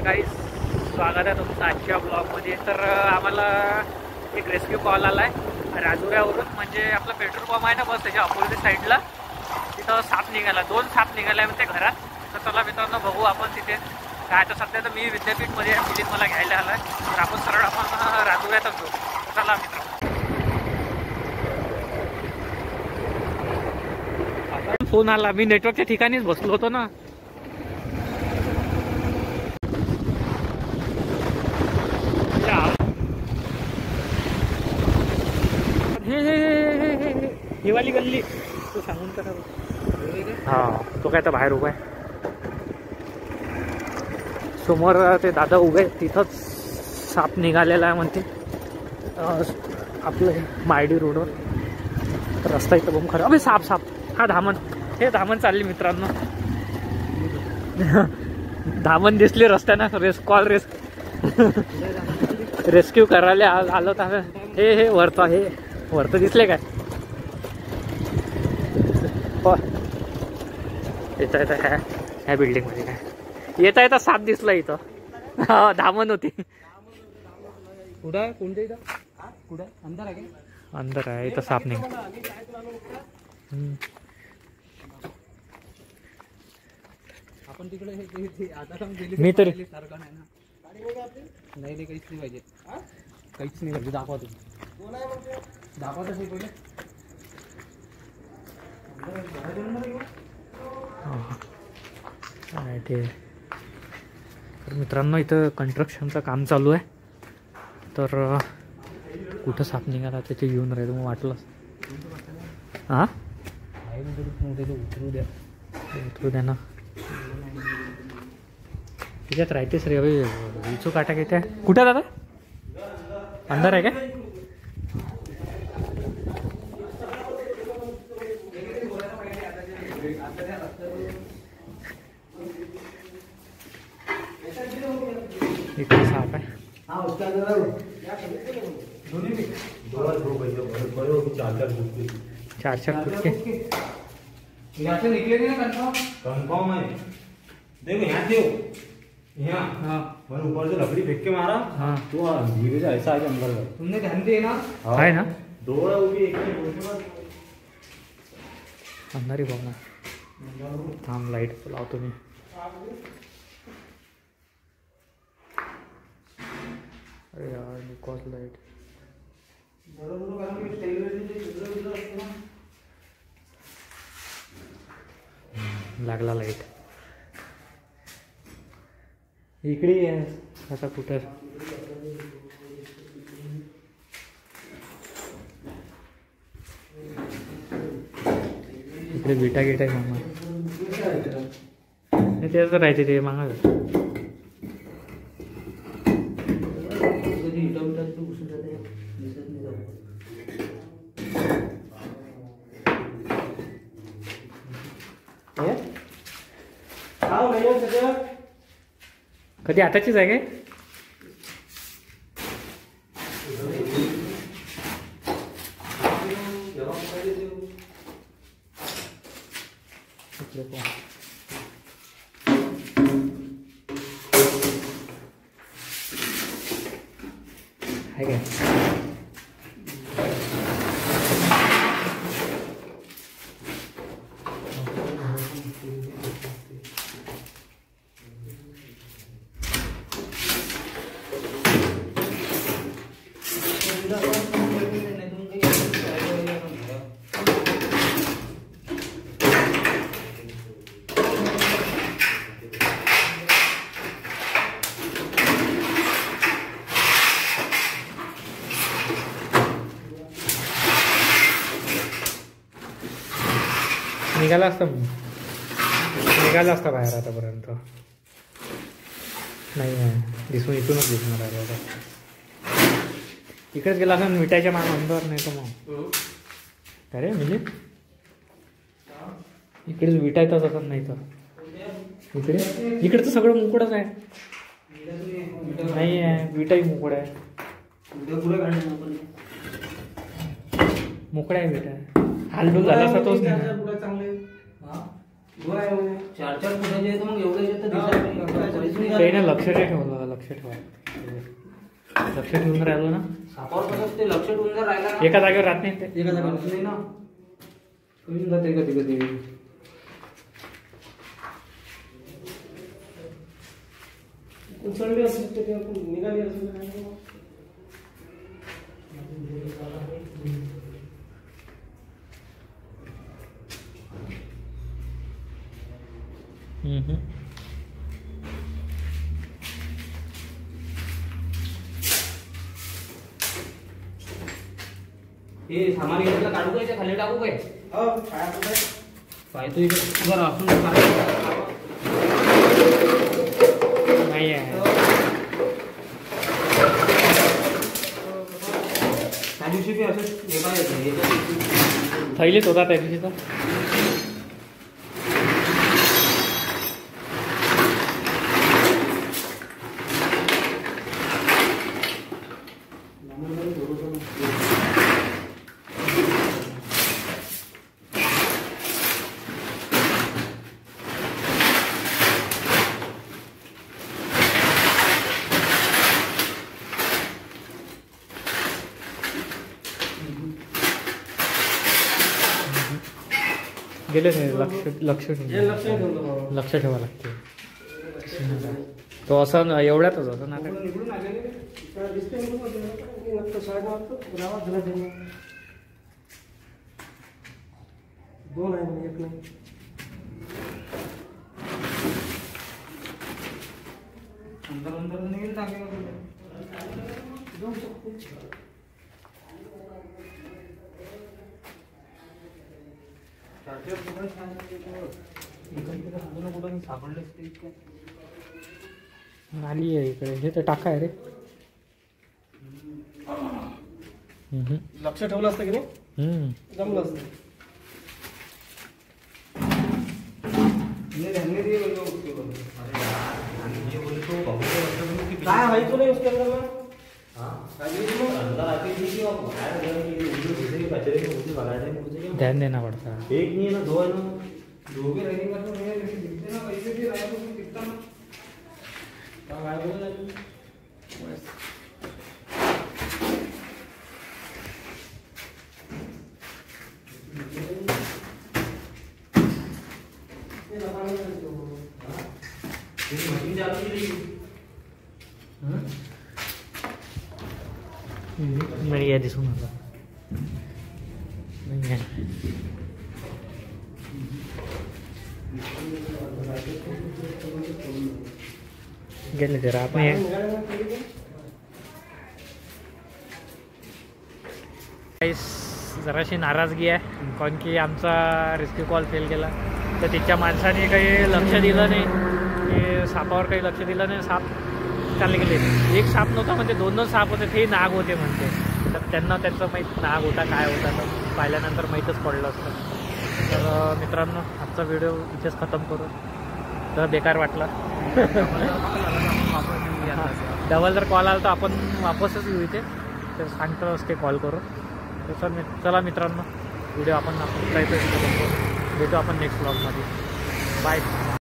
काही स्वागत आहे तुमचं आजच्या ब्लॉगमध्ये. तर आम्हाला एक रेस्क्यू कॉल आला आहे राजुऱ्यावरून, म्हणजे आपला पेट्रोल पंप आहे ना बस त्याच्या अपोजिट साईडला. तिथं साप निघाला, 2 साप निघाले म्हणते घरात. तर चला मित्रांनो बघू आपण तिथे काय. तर सध्या तर मी विद्यापीठमध्ये आहे, मिलिंद मला घ्यायला आला आहे. तर आपण सरळ आपण राजुऱ्यातच जाऊ. चला मित्रांनो. फोन आला, मी नेटवर्कच्या ठिकाणीच बसलो होतो ना. हे वाली गल्ली तू सांगून करा. हा तो काय तर बाहेर उभा आहे समोर. ते दादा उभे तिथंच साप निघालेला आहे म्हणते आपलं मायडी रोडवर. तर रस्ता इथं बघून खरं. अबे साप साप. हा धामण, हे धामण चालली मित्रांनो. धामण दिसली रस्त्यानं. रेस्क्यू करायला आलो तर हे वरतं, हे वरतं दिसले काय. येता येता काय ह्या बिल्डिंग मध्ये काय येता येता साप दिसला इथं. हा धामण होती. कुठं कोणत्या इथं कुठं अंदर आहे का? अंदर आहे इथं साप नाही. आपण तिकडे आता मी तरी सारखं नाही ना. नाही काहीच नाही पाहिजे, काहीच नाही पाहिजे. दाखवा तुम्ही, दाखवा तसे पहिले. ते तर मित्रांनो इथं कन्स्ट्रक्शनचं काम चालू आहे. तर कुठं साप निघाला त्याचे घेऊन राहिलो मग वाटलं. हां उतरू द्या ना. त्याच्यात राहतेच रे. विचू काटा घेते. कुठं दादा अंदर आहे काय? इकडे साप आहे. 4 फुट के यहाँ से निकलेंगे ना कंफर्म है. देखो यहाँ थे यहाँ. हाँ मैंने ऊपर से लकड़ी फेंक के मारा. हाँ तो धीरे से ऐसा आके अंदर गया. तुमने ध्यान दिए ना. आहे ना दो है वो भी एक ही बोलने बाद. अंधारी बघा. थांब लाईट लावतो मी. अरे यार निकॉस लाईट लागला. लाईट इकडे आहे. आता कुठं इकडे विटा गेट आहे मामा. त्याच राहायचे ते मागा. कधी आताचीच आहे काय? आहे काय? निघाला असता बाहेर आतापर्यंत. नाही दिसून इथूनच दिसून राहिलं होता. इकडेच गेला असं मिठाईच्या माग अंदर. नाही तर मग अरे म्हणजे इकडेच विटायचंच असं. नाही तर इकडे तर सगळं मुकडच आहे. नाही आहे विटाई मुकड आहे. मोकळा आहे विटा. हालडूल झाला असता तोच नाही. 4-4 फुटाचे आहे तर मग एवढे तर दिसायला काही नाही, लक्ष नाही ठेवलं. लक्ष ठेवा, लक्ष ठेवून राहिलो ना. सापावर कसं ते लक्ष ठेवून जर राहिला ना, एका जागेवर राहत नाही ते. एका जागेवर नाही ना, करून जाते कधी कधी. उचलली असेल तर निघाली असेल. हे सामान घेतलं काढू काय, खाली टाकू काय? पाहतो इकडे बरं आपण नाही आहे त्या दिवशी बी असं हे पाहिजे. थैलीत होता त्या दिवशी तर. गेले नाही. लक्ष ठेवा लागते. तो असं एवढ्यातच असं ना. दोन आहे, एक नाही. अंदर निघेल टाकेल जाऊ शकतो. नाली आहे इकडे. हे तर टाका आहे रे. लक्ष ठेवलं असतं की नाही, जमलं असतं. काय व्हायचं नाही उसके अंदर में. ध्यान देना पड़ता है. एक नहीं है ना, 2 है ना. दो भी रहेगा तो दिखते ना, पैसे भी रहेगा तो दिखता ना. काय बोलू मेरी याद सुन रहा नहीं है. गेले जरा आपण जराशी नाराजगी आहे, कारण की आमचा रेस्क्यू कॉल फेल गेला. तर तिच्या माणसाने काही लक्ष दिलं नाही, की सापावर काही लक्ष दिलं नाही. साप चालले गेले. एक साप नव्हता म्हणजे 2 साप होते, ते नाग होते म्हणते. तर त्यांना त्याचं माहीत नाग होता काय होता, तर पाहिल्यानंतर माहीतच पडलं असतं. तर मित्रांनो, आजचा व्हिडिओ इथेच खतम करू. तर बेकार वाटला. डबल जर कॉल आला तर आपण वापसच येऊ इथे. तर सांगतो ते कॉल करू. तर चला मित्रांनो, व्हिडिओ आपण काहीतरी भेटू आपण नेक्स्ट व्लॉगमध्ये. बाय.